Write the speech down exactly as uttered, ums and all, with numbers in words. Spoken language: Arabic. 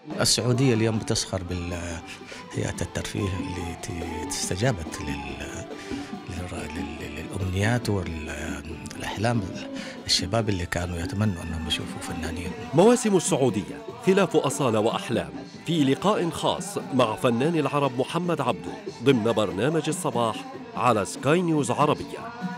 السعودية اليوم بتسخر بالهيئة الترفيه اللي ت- استجابت لل... لل- للأمنيات والأحلام الشباب اللي كانوا يتمنوا أنهم يشوفوا فنانين. مواسم السعودية خلاف أصالة وأحلام، في لقاء خاص مع فنان العرب محمد عبده ضمن برنامج الصباح على سكاي نيوز عربية.